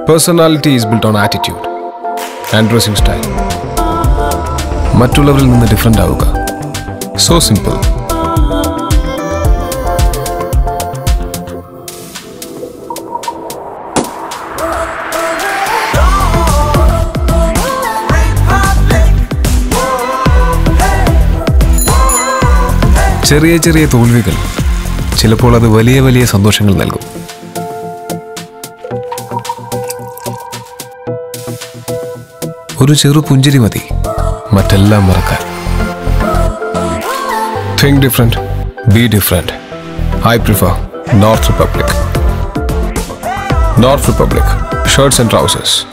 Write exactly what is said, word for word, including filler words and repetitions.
Personality is built on attitude and dressing style. മറ്റുള്ളവരിൽ നിന്ന് different ആവുക. So simple. ചെറിയ ചെറിയ തോൽവികൾ ചിലപ്പോൾ അത് വലിയ വലിയ സന്തോഷങ്ങൾ നൽകും. ഒരു ചെറു പുഞ്ചിരി മതി മറ്റെല്ലാം മറക്കാൻ. Think different, be different. I prefer North Republic. North Republic, shirts and trousers.